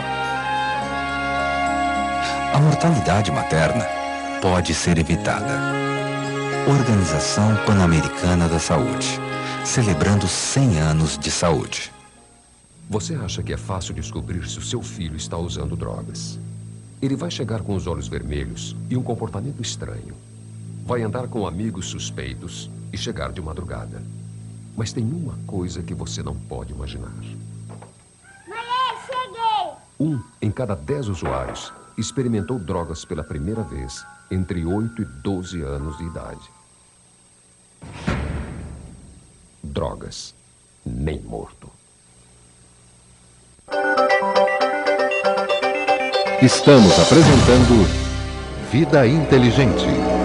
A mortalidade materna pode ser evitada. Organização Pan-Americana da Saúde, celebrando cem anos de saúde. Você acha que é fácil descobrir se o seu filho está usando drogas? Ele vai chegar com os olhos vermelhos e um comportamento estranho. Vai andar com amigos suspeitos e chegar de madrugada. Mas tem uma coisa que você não pode imaginar. Mãe, cheguei! Um em cada dez usuários experimentou drogas pela primeira vez entre oito e doze anos de idade. Drogas. Nem morto. Estamos apresentando Vida Inteligente.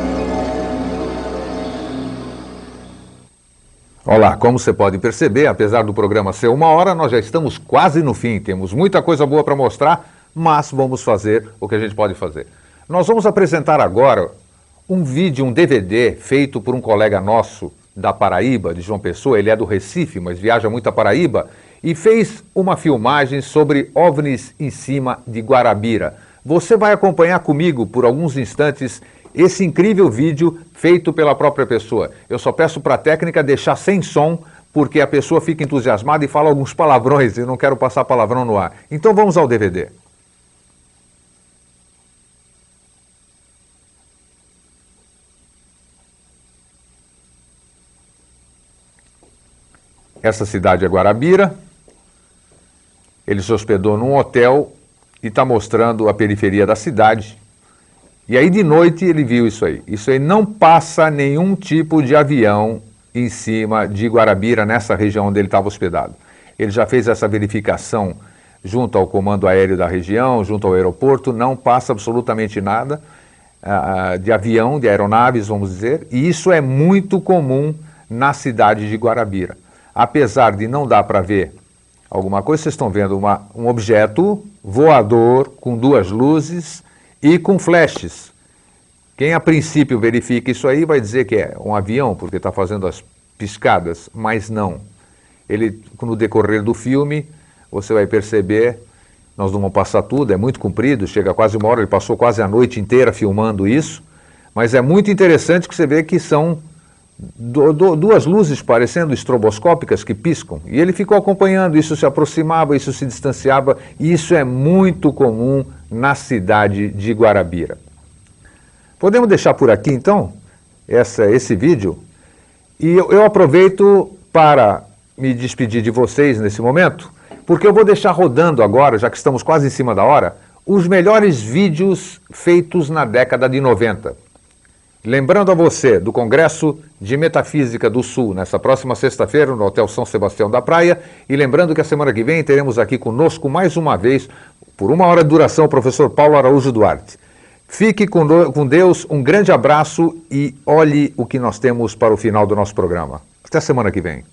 Olá, como você pode perceber, apesar do programa ser uma hora, nós já estamos quase no fim. Temos muita coisa boa para mostrar, mas vamos fazer o que a gente pode fazer. Nós vamos apresentar agora um vídeo, um D V D, feito por um colega nosso da Paraíba, de João Pessoa. Ele é do Recife, mas viaja muito a Paraíba, e fez uma filmagem sobre OVNIs em cima de Guarabira. Você vai acompanhar comigo por alguns instantes esse incrível vídeo feito pela própria pessoa. Eu só peço para a técnica deixar sem som, porque a pessoa fica entusiasmada e fala alguns palavrões, e eu não quero passar palavrão no ar. Então vamos ao D V D. Essa cidade é Guarabira. Ele se hospedou num hotel e está mostrando a periferia da cidade. E aí de noite ele viu isso aí. Isso aí não passa nenhum tipo de avião em cima de Guarabira, nessa região onde ele estava hospedado. Ele já fez essa verificação junto ao comando aéreo da região, junto ao aeroporto, não passa absolutamente nada uh, de avião, de aeronaves, vamos dizer, e isso é muito comum na cidade de Guarabira. Apesar de não dar para ver alguma coisa, vocês estão vendo uma, um objeto voador com duas luzes e com flashes. Quem a princípio verifica isso aí vai dizer que é um avião, porque está fazendo as piscadas, mas não. Ele, no decorrer do filme, você vai perceber, nós não vamos passar tudo, é muito comprido, chega quase uma hora, ele passou quase a noite inteira filmando isso, mas é muito interessante que você vê que são Do, do, duas luzes parecendo estroboscópicas que piscam, e ele ficou acompanhando, isso se aproximava, isso se distanciava, e isso é muito comum na cidade de Guarabira. Podemos deixar por aqui então essa, esse vídeo, e eu, eu aproveito para me despedir de vocês nesse momento, porque eu vou deixar rodando agora, já que estamos quase em cima da hora, os melhores vídeos feitos na década de noventa. Lembrando a você do Congresso de Metafísica do Sul, nessa próxima sexta-feira, no Hotel São Sebastião da Praia, e lembrando que a semana que vem teremos aqui conosco, mais uma vez, por uma hora de duração, o professor Paulo Araújo Duarte. Fique com Deus, um grande abraço e olhe o que nós temos para o final do nosso programa. Até a semana que vem.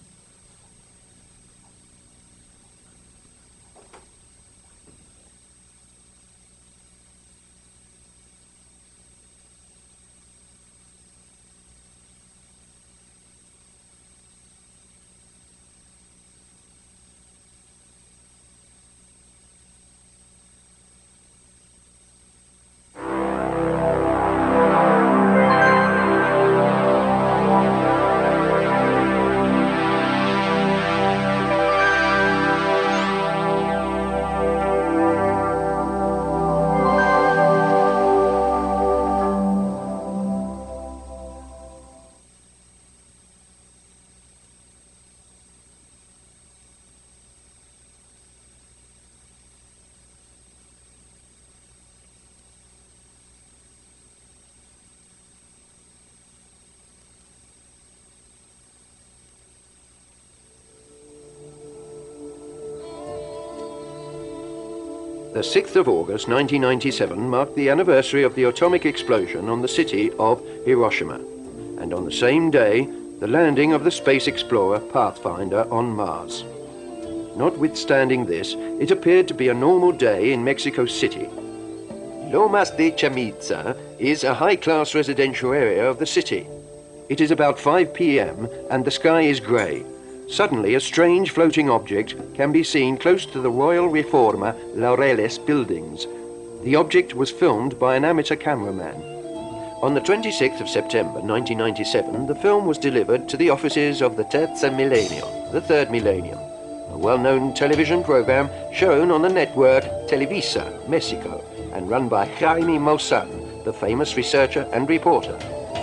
The sixth of August nineteen ninety-seven marked the anniversary of the atomic explosion on the city of Hiroshima, and on the same day, the landing of the space explorer Pathfinder on Mars. Notwithstanding this, it appeared to be a normal day in Mexico City. Lomas de Chamizza is a high-class residential area of the city. It is about five p m and the sky is grey. Suddenly, a strange floating object can be seen close to the Royal Reforma Laureles buildings. The object was filmed by an amateur cameraman. On the twenty-sixth of September nineteen ninety-seven, the film was delivered to the offices of the Terza Milenio, the Third Millennium, a well-known television program shown on the network Televisa, Mexico, and run by Jaime Maussan, the famous researcher and reporter.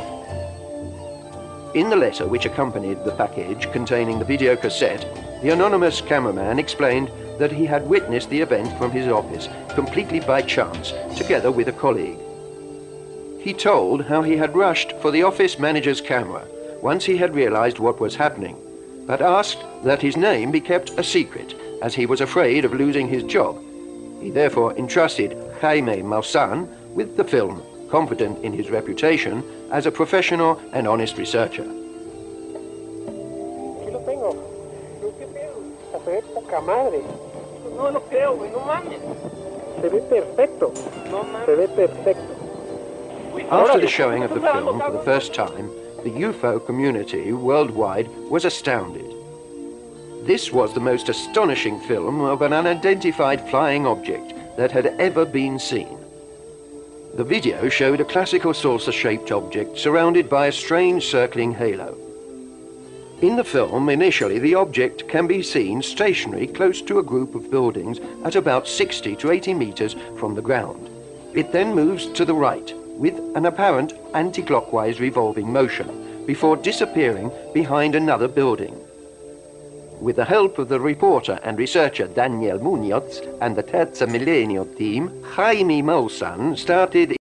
In the letter which accompanied the package containing the video cassette, the anonymous cameraman explained that he had witnessed the event from his office, completely by chance, together with a colleague. He told how he had rushed for the office manager's camera once he had realized what was happening, but asked that his name be kept a secret, as he was afraid of losing his job. He therefore entrusted Jaime Maussan with the film, confident in his reputation as a professional and honest researcher. Aquí lo tengo. ¿Qué pedo? Se ve poca madre. No lo creo, güey, no mames. Se ve perfecto. No mames. Se ve perfecto. After the showing of the film for the first time, the U F O community worldwide was astounded. This was the most astonishing film of an unidentified flying object that had ever been seen. The video showed a classical saucer-shaped object surrounded by a strange circling halo. In the film, initially, the object can be seen stationary close to a group of buildings at about sixty to eighty meters from the ground. It then moves to the right with an apparent anti-clockwise revolving motion before disappearing behind another building. With the help of the reporter and researcher Daniel Munoz and the Terza Milenio team, Jaime Maussan started